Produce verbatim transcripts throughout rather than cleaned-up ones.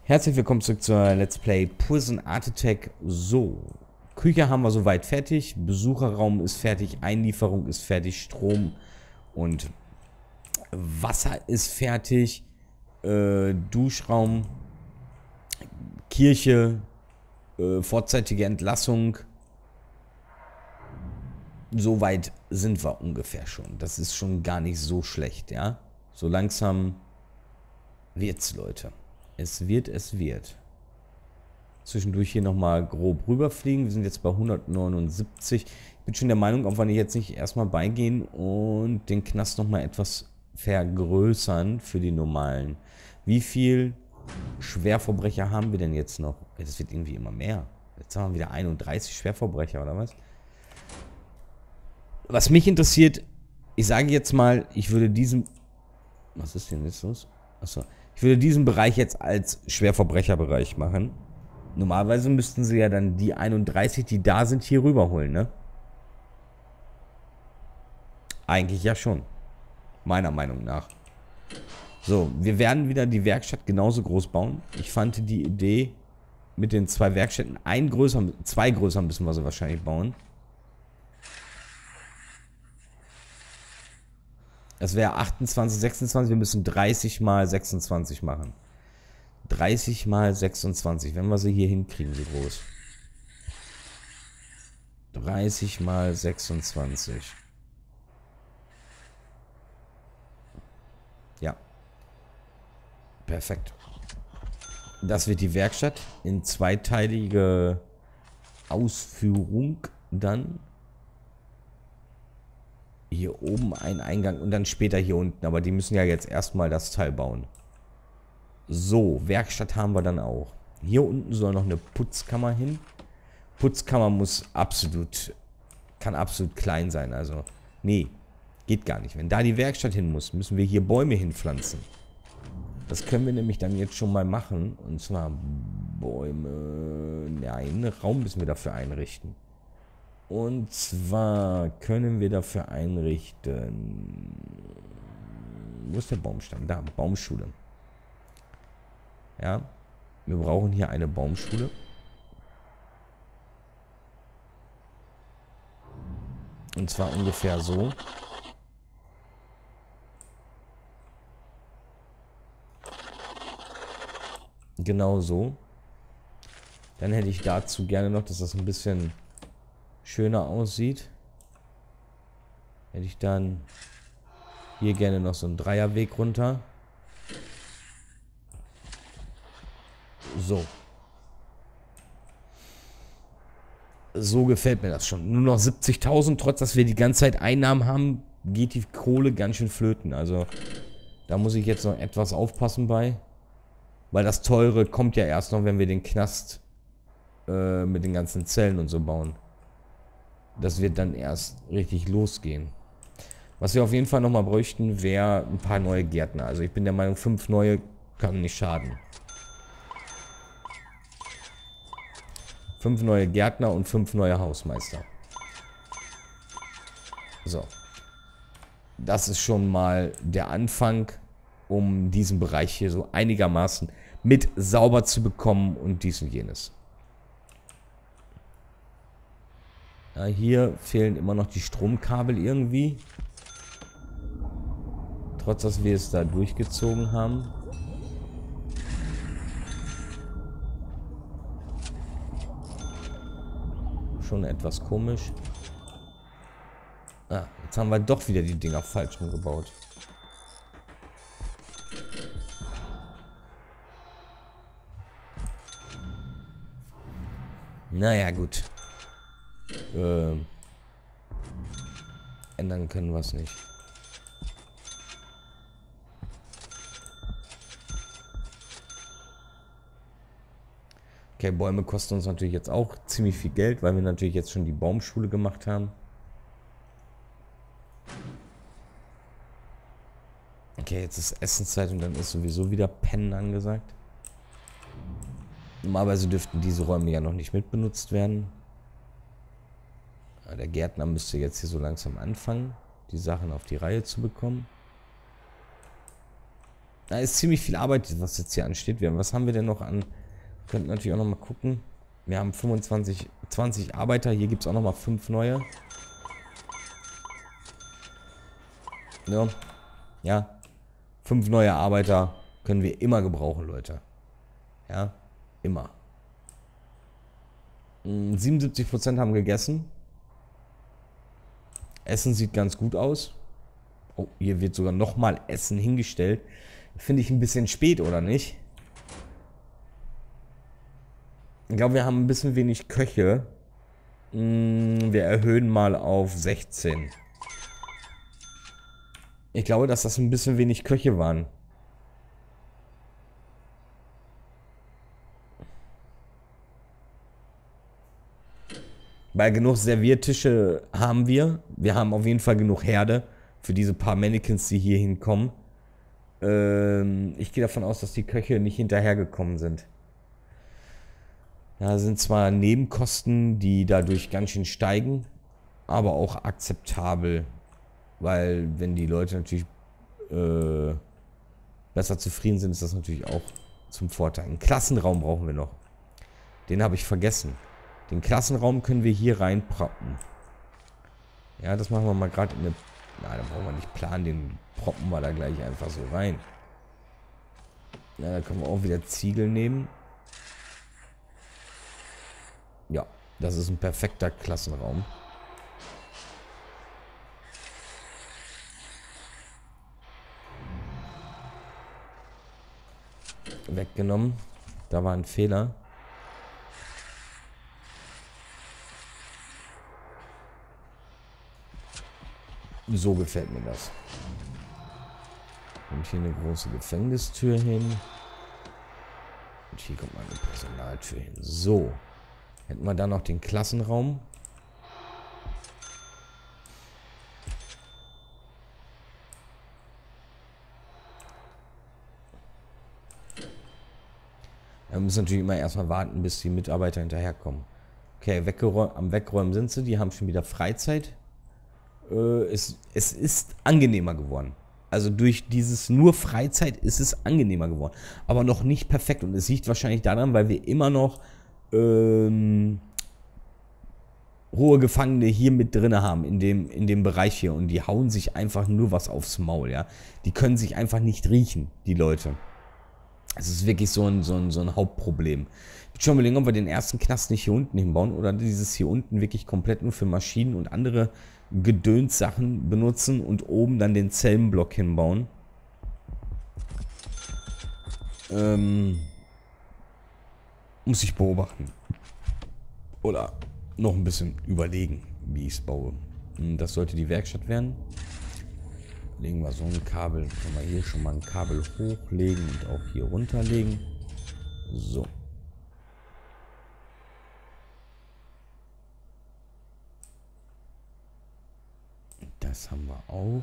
Herzlich willkommen zurück zur Let's Play Prison Architect. So, Küche haben wir soweit fertig, Besucherraum ist fertig, Einlieferung ist fertig, Strom und Wasser ist fertig, äh, Duschraum, Kirche, äh, vorzeitige Entlassung. Soweit sind wir ungefähr schon. Das ist schon gar nicht so schlecht, ja. So langsam wird's, Leute. Es wird, es wird. Zwischendurch hier nochmal grob rüberfliegen. Wir sind jetzt bei hundertneunundsiebzig. Ich bin schon der Meinung, ob wir jetzt nicht erstmal beigehen und den Knast nochmal etwas vergrößern für die normalen. Wie viel Schwerverbrecher haben wir denn jetzt noch? Das wird irgendwie immer mehr. Jetzt haben wir wieder einunddreißig Schwerverbrecher, oder was? Was mich interessiert, ich sage jetzt mal, ich würde diesen... Was ist denn jetzt los? Achso. Ich würde diesen Bereich jetzt als Schwerverbrecherbereich machen. Normalerweise müssten sie ja dann die einunddreißig, die da sind, hier rüberholen, ne? Eigentlich ja schon. Meiner Meinung nach. So, wir werden wieder die Werkstatt genauso groß bauen. Ich fand die Idee mit den zwei Werkstätten, ein größer, zwei größer müssen wir sie wahrscheinlich bauen. Das wäre achtundzwanzig, sechsundzwanzig. Wir müssen dreißig mal sechsundzwanzig machen. dreißig mal sechsundzwanzig. Wenn wir sie hier hinkriegen, so groß. dreißig mal sechsundzwanzig. Ja. Perfekt. Das wird die Werkstatt in zweiteilige Ausführung dann. Hier oben ein Eingang und dann später hier unten. Aber die müssen ja jetzt erstmal das Teil bauen. So, Werkstatt haben wir dann auch. Hier unten soll noch eine Putzkammer hin. Putzkammer muss absolut, kann absolut klein sein. Also, nee, geht gar nicht. Wenn da die Werkstatt hin muss, müssen wir hier Bäume hinpflanzen. Das können wir nämlich dann jetzt schon mal machen. Und zwar Bäume, nein, Raum müssen wir dafür einrichten. Und zwar können wir dafür einrichten... Wo ist der Baumstamm? Da, Baumschule. Ja, wir brauchen hier eine Baumschule. Und zwar ungefähr so. Genau so. Dann hätte ich dazu gerne noch, dass das ein bisschen schöner aussieht. Hätte ich dann hier gerne noch so einen Dreierweg runter. So. So gefällt mir das schon. Nur noch siebzigtausend, trotz dass wir die ganze Zeit Einnahmen haben, geht die Kohle ganz schön flöten. Also da muss ich jetzt noch etwas aufpassen bei. Weil das Teure kommt ja erst noch, wenn wir den Knast äh, mit den ganzen Zellen und so bauen. Das wird dann erst richtig losgehen. Was wir auf jeden Fall nochmal bräuchten, wäre ein paar neue Gärtner. Also ich bin der Meinung, fünf neue kann nicht schaden. Fünf neue Gärtner und fünf neue Hausmeister. So. Das ist schon mal der Anfang, um diesen Bereich hier so einigermaßen mit sauber zu bekommen und dies und jenes. Ja, hier fehlen immer noch die Stromkabel irgendwie. Trotz, dass wir es da durchgezogen haben. Schon etwas komisch. Ah, jetzt haben wir doch wieder die Dinger falsch umgebaut. Naja, gut. Äh, ändern können wir es nicht. Okay, Bäume kosten uns natürlich jetzt auch ziemlich viel Geld, weil wir natürlich jetzt schon die Baumschule gemacht haben. Okay, jetzt ist Essenszeit und dann ist sowieso wieder Pennen angesagt. Normalerweise dürften diese Räume ja noch nicht mitbenutzt werden. Der Gärtner müsste jetzt hier so langsam anfangen, die Sachen auf die Reihe zu bekommen. Da ist ziemlich viel Arbeit, was jetzt hier ansteht. Wir, was haben wir denn noch an? Wir könnten natürlich auch noch mal gucken. Wir haben fünfundzwanzig, zwanzig Arbeiter. Hier gibt es auch noch mal fünf neue. Ja. Ja. Fünf neue Arbeiter können wir immer gebrauchen, Leute. Ja. Immer. siebenundsiebzig Prozent haben gegessen. Essen sieht ganz gut aus. Oh, hier wird sogar nochmal Essen hingestellt. Finde ich ein bisschen spät, oder nicht? Ich glaube, wir haben ein bisschen wenig Köche. Wir erhöhen mal auf sechzehn. Ich glaube, dass das ein bisschen wenig Köche waren. Weil genug Serviertische haben wir. Wir haben auf jeden Fall genug Herde für diese paar Mannequins, die hier hinkommen. Ähm, ich gehe davon aus, dass die Köche nicht hinterhergekommen sind. Ja, sind zwar Nebenkosten, die dadurch ganz schön steigen, aber auch akzeptabel. Weil wenn die Leute natürlich äh, besser zufrieden sind, ist das natürlich auch zum Vorteil. Einen Klassenraum brauchen wir noch. Den habe ich vergessen. Den Klassenraum können wir hier reinproppen. Ja, das machen wir mal gerade in eine... Nein, da brauchen wir nicht planen. Den proppen wir da gleich einfach so rein. Ja, da können wir auch wieder Ziegel nehmen. Ja, das ist ein perfekter Klassenraum. Weggenommen. Da war ein Fehler. So gefällt mir das. Und hier eine große Gefängnistür hin. Und hier kommt mal eine Personaltür hin. So. Hätten wir da noch den Klassenraum. Wir müssen natürlich immer erstmal warten, bis die Mitarbeiter hinterherkommen. Okay, weggeräum- am Wegräumen sind sie. Die haben schon wieder Freizeit. Äh, es, es ist angenehmer geworden. Also durch dieses nur Freizeit ist es angenehmer geworden. Aber noch nicht perfekt. Und es liegt wahrscheinlich daran, weil wir immer noch ähm, hohe Gefangene hier mit drin haben, in dem, in dem Bereich hier. Und die hauen sich einfach nur was aufs Maul, ja. Die können sich einfach nicht riechen, die Leute. Es ist wirklich so ein, so ein, so ein Hauptproblem. Ich will schon überlegen, ob wir den ersten Knast nicht hier unten hinbauen oder dieses hier unten wirklich komplett nur für Maschinen und andere Gedönssachen benutzen und oben dann den Zellenblock hinbauen. Ähm, muss ich beobachten. Oder noch ein bisschen überlegen, wie ich es baue. Das sollte die Werkstatt werden. Legen wir so ein Kabel. Können wir hier schon mal ein Kabel hochlegen und auch hier runterlegen. So. Das haben wir auch.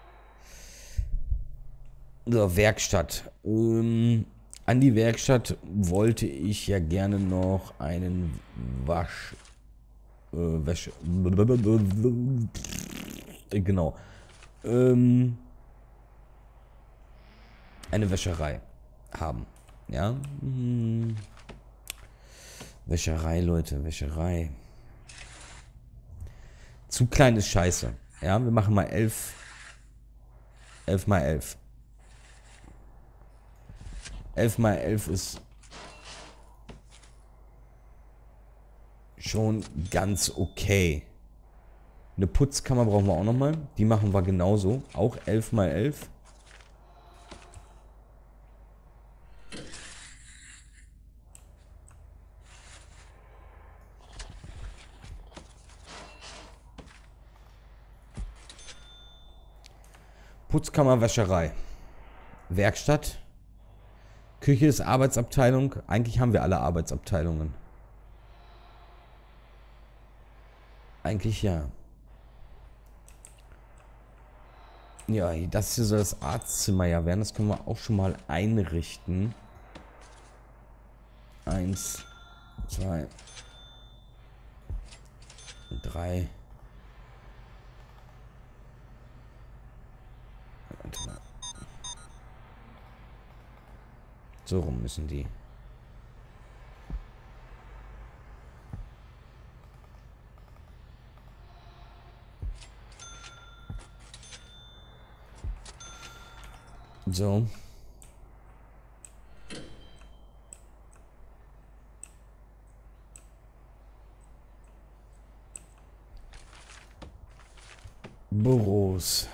So, Werkstatt. Ähm, an die Werkstatt wollte ich ja gerne noch einen Wasch... Äh, Wäsche... Genau. Ähm, eine Wäscherei haben. Ja. Hm. Wäscherei, Leute, Wäscherei. Zu klein ist scheiße. Ja, wir machen mal elf. Elf mal elf. Elf mal elf ist schon ganz okay. Eine Putzkammer brauchen wir auch nochmal. Die machen wir genauso. Auch elf mal elf. Putzkammer, Wäscherei. Werkstatt. Küche ist Arbeitsabteilung. Eigentlich haben wir alle Arbeitsabteilungen. Eigentlich ja. Ja, das hier soll das Arztzimmer ja werden. Das können wir auch schon mal einrichten. Eins, zwei, drei. Warte mal. So rum müssen die. So. Büros.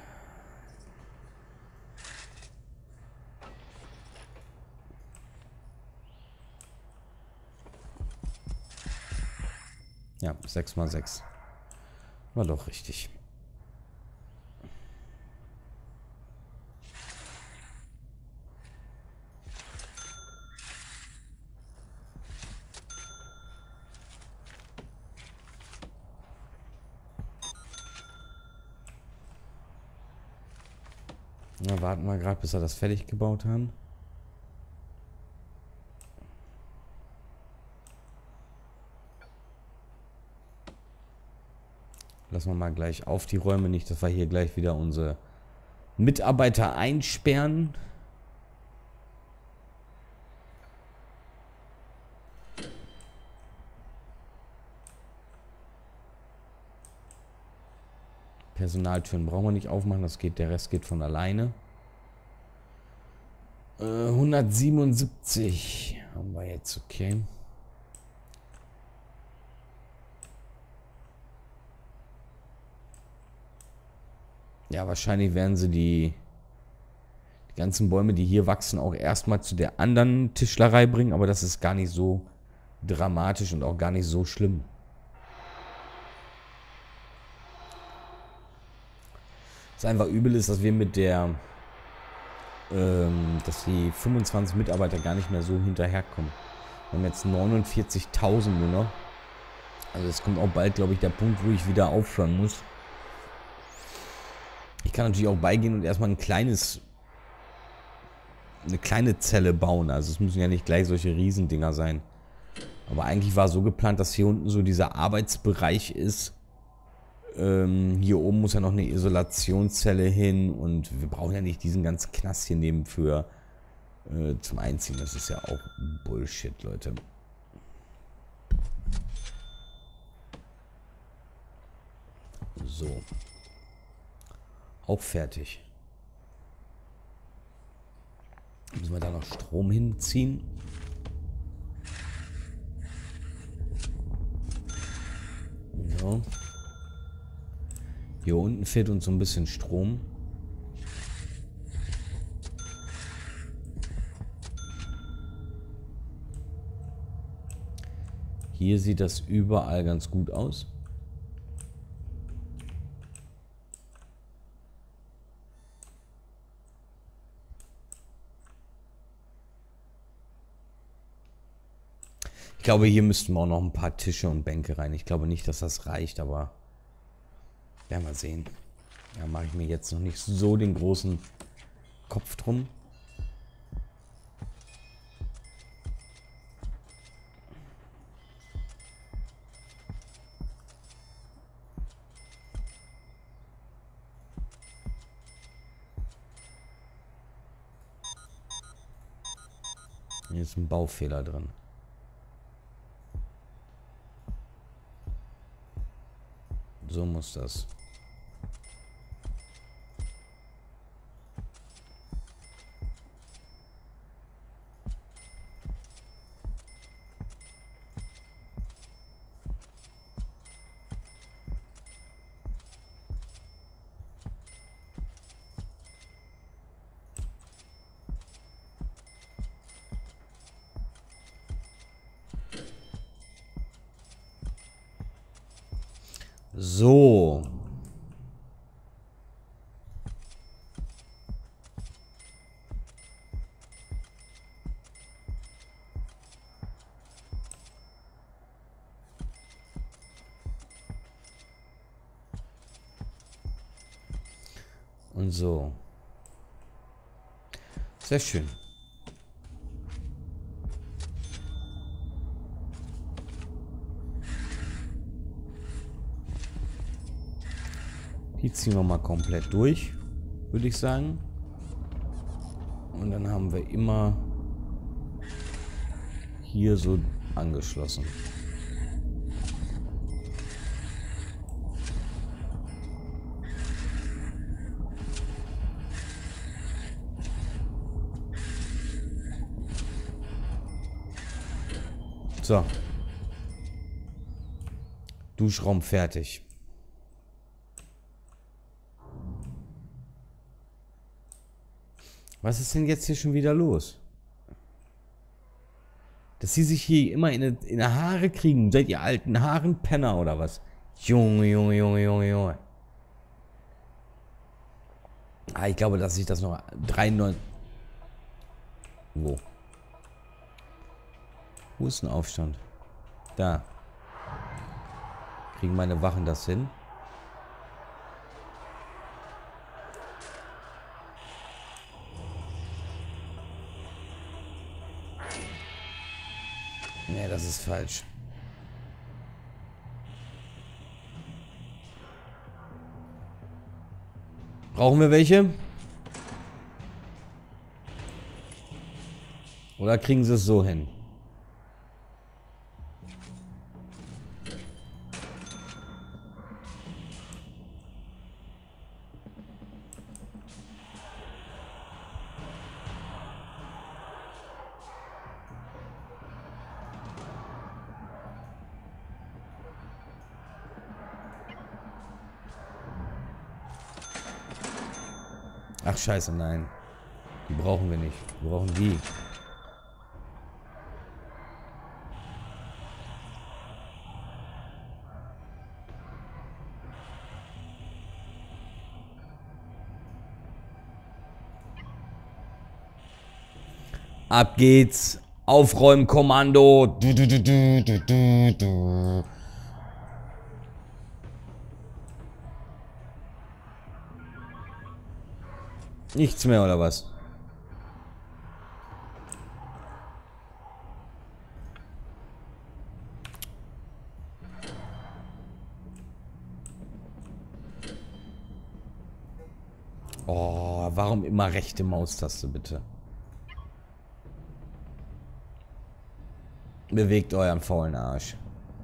Ja, sechs mal sechs. War doch richtig. Na, warten wir gerade, bis wir das fertig gebaut haben. Lassen wir mal gleich auf die Räume, nicht, dass wir hier gleich wieder unsere Mitarbeiter einsperren. Personaltüren brauchen wir nicht aufmachen, das geht, der Rest geht von alleine. Äh, hundertsiebenundsiebzig haben wir jetzt, okay. Ja, wahrscheinlich werden sie die, die ganzen Bäume, die hier wachsen, auch erstmal zu der anderen Tischlerei bringen, aber das ist gar nicht so dramatisch und auch gar nicht so schlimm. Was einfach übel ist, dass wir mit der, ähm, dass die fünfundzwanzig Mitarbeiter gar nicht mehr so hinterherkommen. Wir haben jetzt neunundvierzigtausend nur noch. Also es kommt auch bald, glaube ich, der Punkt, wo ich wieder aufhören muss. Ich kann natürlich auch beigehen und erstmal ein kleines, eine kleine Zelle bauen. Also es müssen ja nicht gleich solche Riesendinger sein. Aber eigentlich war so geplant, dass hier unten so dieser Arbeitsbereich ist. Ähm, hier oben muss ja noch eine Isolationszelle hin und wir brauchen ja nicht diesen ganzen Knast hier neben für äh, zum Einziehen. Das ist ja auch Bullshit, Leute. So. Auch fertig. Müssen wir da noch Strom hinziehen? So. Hier unten fehlt uns so ein bisschen Strom. Hier sieht das überall ganz gut aus. Ich glaube, hier müssten wir auch noch ein paar Tische und Bänke rein. Ich glaube nicht, dass das reicht, aber werden wir sehen. Da mache ich mir jetzt noch nicht so den großen Kopf drum. Hier ist ein Baufehler drin. So muss das. So. Und so. Sehr schön. Die ziehen wir mal komplett durch, würde ich sagen. Und dann haben wir immer hier so angeschlossen. So. Duschraum fertig. Was ist denn jetzt hier schon wieder los? Dass sie sich hier immer in die, in die Haare kriegen. Seid ihr alten Haaren Penner oder was? Junge, Junge, Junge, Junge, Junge. Ah, ich glaube, dass ich das noch dreiundneunzig... Wo? Wo ist ein Aufstand? Da. Kriegen meine Wachen das hin? Nee, das ist falsch. Brauchen wir welche? Oder kriegen sie es so hin? Ach scheiße, nein. Die brauchen wir nicht. Wir brauchen die. Ab geht's. Aufräumkommando. Du, du, du, du, du, du, du. Nichts mehr, oder was? Oh, warum immer rechte Maustaste, bitte? Bewegt euren faulen Arsch.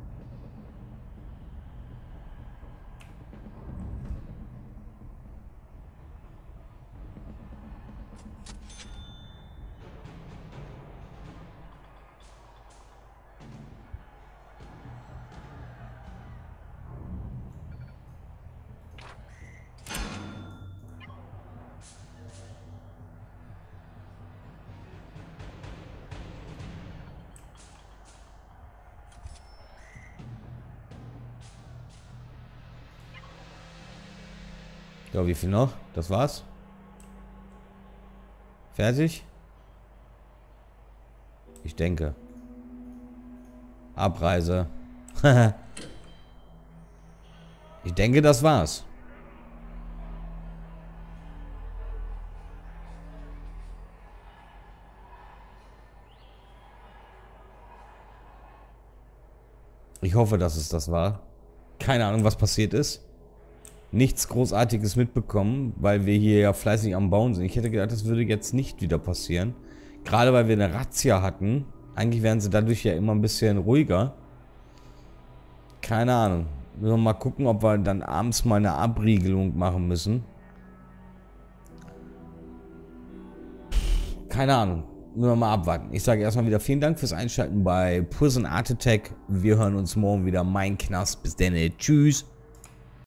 Ja, wie viel noch? Das war's? Fertig? Ich denke. Abreise. Ich denke, das war's. Ich hoffe, dass es das war. Keine Ahnung, was passiert ist. Nichts Großartiges mitbekommen, weil wir hier ja fleißig am Bauen sind. Ich hätte gedacht, das würde jetzt nicht wieder passieren. Gerade weil wir eine Razzia hatten. Eigentlich wären sie dadurch ja immer ein bisschen ruhiger. Keine Ahnung. Müssen wir mal gucken, ob wir dann abends mal eine Abriegelung machen müssen. Keine Ahnung. Müssen wir mal abwarten. Ich sage erstmal wieder vielen Dank fürs Einschalten bei Prison Art Attack. Wir hören uns morgen wieder. Mein Knast. Bis dann. Tschüss.